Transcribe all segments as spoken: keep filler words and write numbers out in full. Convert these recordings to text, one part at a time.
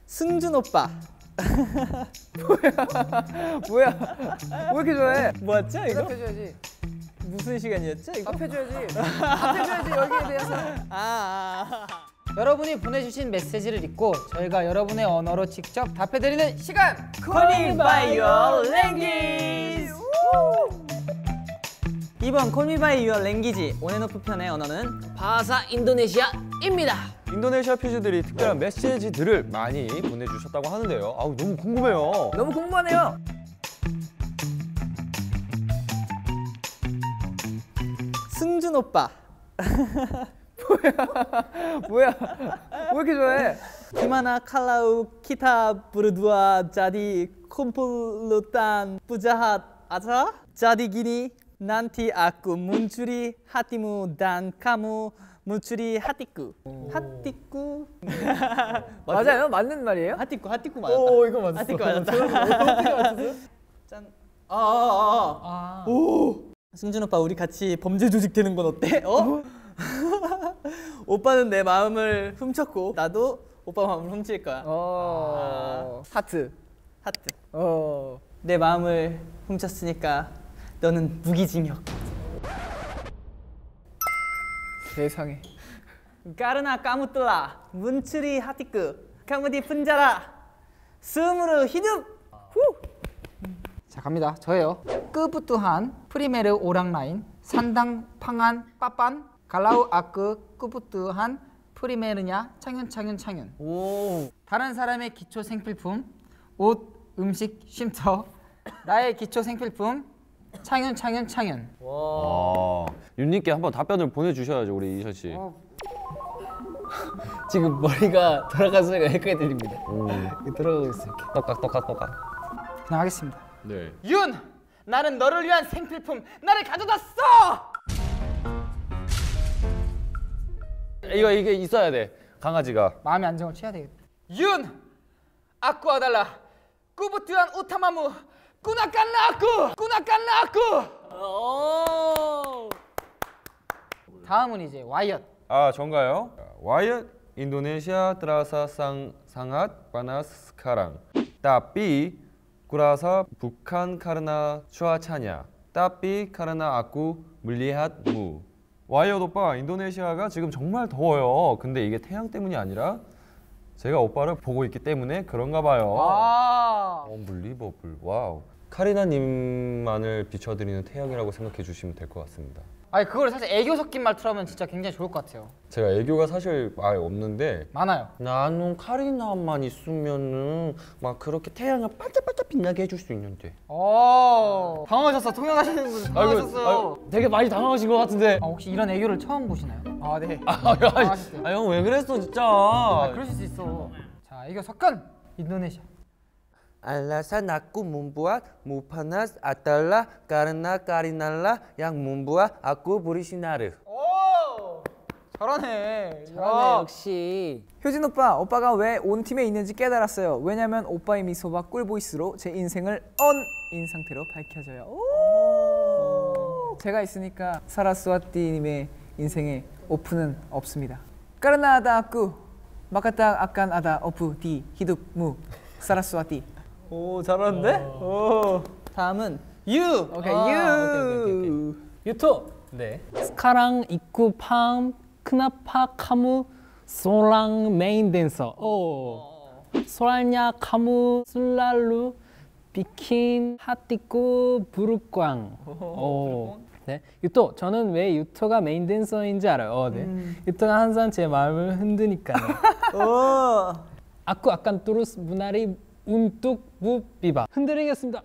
승준 오빠. 뭐야? 뭐야? 왜 이렇게 좋아해? 뭐였죠 이거? 대답해줘야지. 무슨 시간이었죠 이거? 답해줘야지. 답해줘야지 여기에 대해서. 아, 아, 아. 여러분이 보내주신 메시지를 읽고 저희가 여러분의 언어로 직접 답해드리는 시간! Call me by your language. 이번 Call me by your language 온앤오프 편의 언어는 바하사 인도네시아입니다. 인도네시아 퓨즈들이 특별한 메시지들을 많이 보내주셨다고 하는데요. 아우 너무 궁금해요. 너무 궁금하네요. 승준 오빠. 뭐야? 뭐야? 왜 이렇게 좋아해? Gimana kalau kita berdua jadi komplotan penjahat aja? Jadi gini, nanti aku mencuri hatimu dan kamu mencuri hatiku. hatiku. 맞아요? 맞는 말이에요? hatiku, hatiku 맞았다. 오, 이거 맞았어. hatiku 맞았다. 어떻게 맞췄어요? 짠. 아, 아, 아. 오. 승준 오빠 우리 같이 범죄 조직 되는 건 어때? 어? 오빠는 내 마음을 훔쳤고 나도 오빠 마음을 훔칠 거야. 어. 아. 하트. 하트. 어. 내 마음을 훔쳤으니까 너는 무기징역. 세상에. Karena kamu telah mencuri hatiku, kamu di penjara seumur hidup. 후. 자 갑니다. 저예요. 끄부뚜한 프리메르 오랑라인 산당 팡한 빠빤 갈라우 아크 끄부뚜한 프리메르냐 창현 창현 창현. 오. 다른 사람의 기초 생필품 옷 음식 쉼터 나의 기초 생필품 창현 창현 창현. 와. 윤님께 한번 답변을 보내주셔야죠 우리 이션 씨. 어. 지금 머리가 돌아가는 소리가 여기까지 들립니다. 오. 돌아가고 있어요. 똑깍 똑깍 똑깍. 그냥 하겠습니다. 네. 윤! 나는 너를 위한 생필품 나를 가져다 써! 이거 이게 있어야 돼. 강아지가. 마음의 안정을 취해야 되겠다. 윤! 아쿠아달라 꾸부뚜한 우타마무 꾸나깐나 아쿠! 꾸나깐나 아쿠! 오. 다음은 이제 와이엇. 아 전가요? Wayat Indonesia terasa sang sangat panas sekarang. Tapi kurasa bukan karena cuacanya. Tapi karena aku melihatmu. 와이엇 오빠, 인도네시아가 지금 정말 더워요. 근데 이게 태양 때문이 아니라 제가 오빠를 보고 있기 때문에 그런가 봐요. 아. 언블리버블. 와우. 카리나님만을 비춰드리는 태양이라고 생각해 주시면 될 것 같습니다. 아니 그걸 사실 애교 섞인 말투로 하면 진짜 굉장히 좋을 것 같아요. 제가 애교가 사실 아예 없는데 많아요. 나는 카리나만 있으면은 막 그렇게 태양을 반짝반짝 빛나게 해줄 수 있는데. 오. 당황하셨어. 통역하시는 분 당황하셨어요. 되게 많이 당황하신 것 같은데. 아, 혹시 이런 애교를 처음 보시나요? 아 네. 아 형 왜 그랬어 진짜. 아, 그러실 수 있어. 자 애교 섞은 인도네시아. Alasan aku membuat mu panas adalah karena Karinalah yang membuat aku bersinar. 오. 잘하네. 잘하네 역시. 효진 오빠, 오빠가 왜 온 팀에 있는지 깨달았어요. 왜냐면 오빠의 미소와 꿀보이스로 제 인생을 언인 상태로 밝혀져요. 오. 제가 있으니까 사라스와띠님의 인생에 오프는 없습니다. 까르나다 아쿠 마카타 아깐 아다 오프 디 히둡 무 사라스와띠. 오 잘하는데? 오. 다음은 유. 오케이 아, 유. 오케이, 오케이, 오케이. 유토. 네. Sekarang ikut paham kenapa kamu seorang main dancer. Oh. Soalnya kamu selalu bikin hatiku bergoyang. 오. 네. 유토. 저는 왜 유토가 메인 댄서인지 알아요. 어, 네. 음. 유토가 항상 제 마음을 흔드니까요. 오. Aku akan terus menari untuk Bu Biba. 흔들리겠습니다.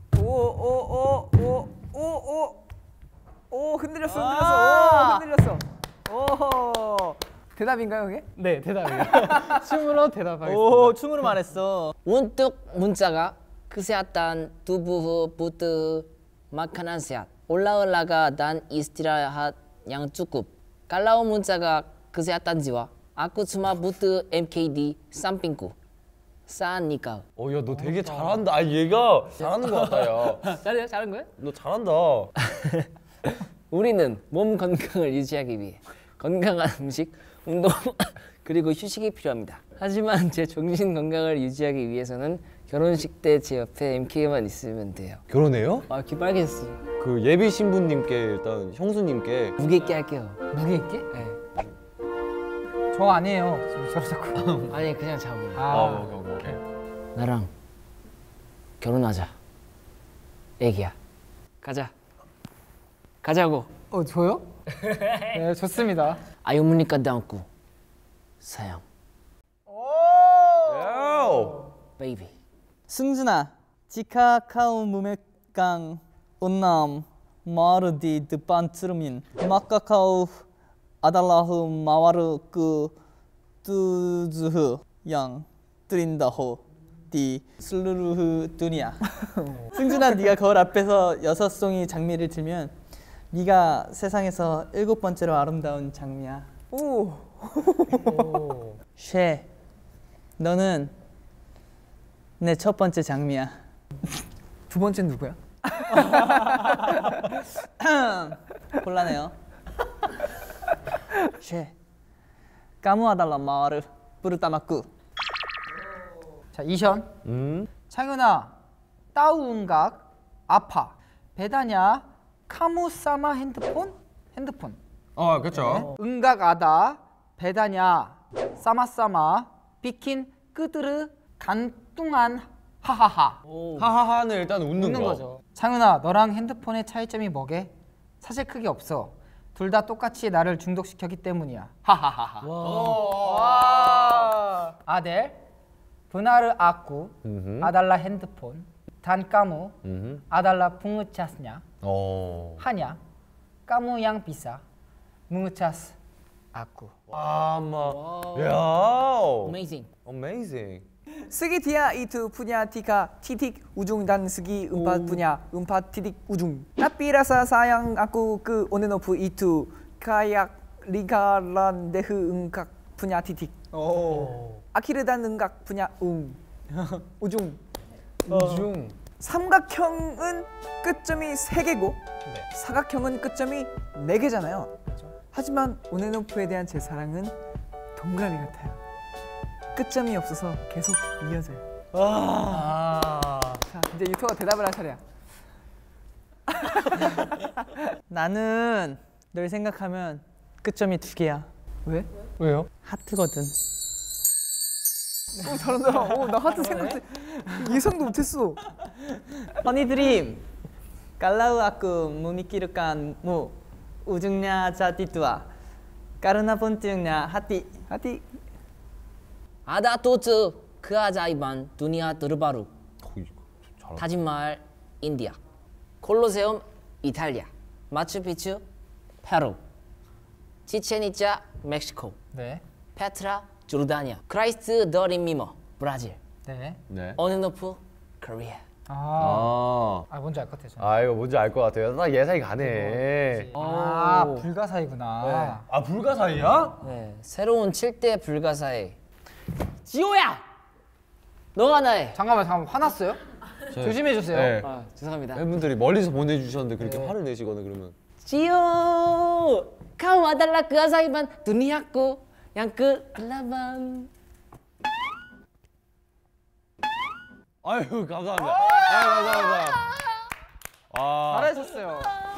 오오오오오오 오 흔들렸어 흔들렸어 아. 오 흔들렸어. 오 대답인가요 그게? 네, 대답이에요. 춤으로 대답하겠습니다. 오 춤으로 말했어. Untuk 문자가 kesehatan tubuh butuh makanan sehat. Olahraga dan istirahat yang cukup. Kalau 문자가 kesehatan jiwa, aku cuma butuh M K D sampingku. 싸니까. 어, 야, 너 되게 잘한다. 아, 얘가 잘하는 것 같다, 야. 잘해요? 잘한 거예요? 너 잘한다. 우리는 몸 건강을 유지하기 위해 건강한 음식, 운동 그리고 휴식이 필요합니다. 하지만 제 정신 건강을 유지하기 위해서는 결혼식 때 제 옆에 엠케이만 있으면 돼요. 결혼해요? 아, 귀 빨개졌어. 그 예비 신부님께 일단 형수님께 무게 있게 할게요. 무게 있게? 네. 저 아니에요. 저 자꾸. 아니 그냥 자고. 아, 어, 오케이, 오케이. 나랑 결혼하자. 애기야. 가자. 가자고. 어 저요? 네 좋습니다. 아유무니까 담고 사양. 야오! 베이비. 승준아, 지카카우 무메깡 온남 마르디 드반트르민 마카카우 아달라흐 마와르 그 뚜즈흐 양 뚜린다호 디 슬루르흐 두니야. 승준아, 네가 거울 앞에서 여섯 송이 장미를 들면 네가 세상에서 일곱 번째로 아름다운 장미야. 오. 쉐, 너는 내 첫 번째 장미야. 두 번째는 누구야? 곤란해요. 쉐, 까무아달라 마와르 뿌르따마쿠. 자 이션. 음? 창윤아, 따우응각 아파. 배다냐 카무사마 핸드폰? 핸드폰. 어, 그렇죠. 응각아다 배다냐 싸마싸마 비킨 끄드르 간뚱한 하하하. 하하하는 일단 웃는, 웃는 거. 거죠. 창윤아, 너랑 핸드폰의 차이점이 뭐게? 사실 크게 없어. 둘 다 똑같이 나를 중독시켰기 때문이야. 하하하하. 와. 아델 브나르 아쿠 음흠. 아달라 핸드폰 단까무 음흠. 아달라 붕으차스냐 어. 하냐 까무 양 비싸 뭉으차스 아쿠. 아마. 야. Amazing. Amazing. 스기 디아 이투 푸냐 티카 티틱 우중 단 스기 음파 푸냐 음파 티틱 우중 나삐라사 사양 아쿠 그 오네노프 이투 카약 리가란 데흐 응각 푸냐 티틱 아키르단 응각 푸냐 웅 우중 우중. 삼각형은 끝점이 세 개고 사각형은 끝점이 네 개잖아요. 하지만 오네노프에 대한 제 사랑은 동그라미 같아요. 끝점이 없어서 계속 이어져요. 자, 이제 유토가 대답을 할 차례야. 나는 널 생각하면 끝점이 두 개야. 왜? 왜요? 하트거든. 오 잘한다. 오, 나 하트 생각 예상도 못했어. 허니드림 깔라우 아쿠 무미키르칸 무 우중냐 자티투아 까르나 본티응냐 하티 하티. 아다 토츠 그 아자이반 두니아 드르바루. 잘한다. 타지말 인디아. 콜로세움 이탈리아. 마추픽추 페루. 치체니짜 멕시코. 네. 페트라 조르다니아. 크라이스트 더 림미머 브라질. 네. 네. 오네노프 코리아. 아. 아. 아 뭔지 알 것 같아요. 저는. 아, 이거 뭔지 알 것 같아요. 딱 예상이 가네. 아 불가사이구나. 아, 불가사이야? 네, 새로운 칠 대 불가사의 지호야! 너가 나의. 잠깐만 잠깐만 화났어요? 저- 조심해 주세요. 네. 아, 죄송합니다. 팬분들이 멀리서 보내주셨는데 그렇게 화를 내시거나 그러면. 지호! Kau adalah keajaiban duniaku yang ke-delapan. 아유, 감사합니다. 아유, 감사합니다. 아, 잘하셨어요.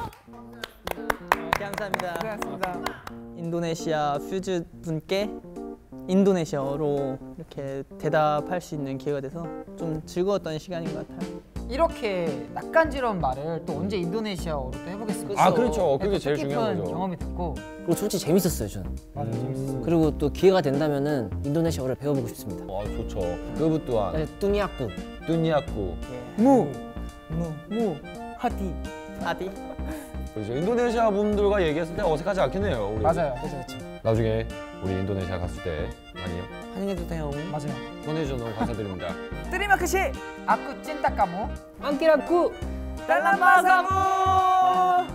감사합니다. 고생하셨습니다. 인도네시아 퓨즈 분께 인도네시아어로 이렇게 대답할 수 있는 기회가 돼서 좀 즐거웠던 시간인 것 같아요. 이렇게 낯간지러운 말을 또 언제 인도네시아어로 또 해보겠습니까? 아, 그렇죠. 그게 또 제일 중요한 뜻깊은 거죠. 경험이 됐고 그리고 솔직히 재밌었어요, 저는. 맞아 재밌었어요. 그리고 또 기회가 된다면은 인도네시아어를 배워보고 싶습니다. 아, 좋죠. 그것 또한 사실 뚜니아꾸. 뚜니아쿠. 무, 무, 무, 하티. 아디. 그렇죠. 인도네시아 분들과 얘기했을 때 어색하지 않긴 해요. 우리. 맞아요. 그렇죠, 그렇죠. 나중에 우리 인도네시아 갔을 때 많이 환영해주세요. 맞아요. 보내주셔서 너무 감사드립니다. 뜨리마크시 아쿠 찐따까무. 안기라꾸. 달라마사무.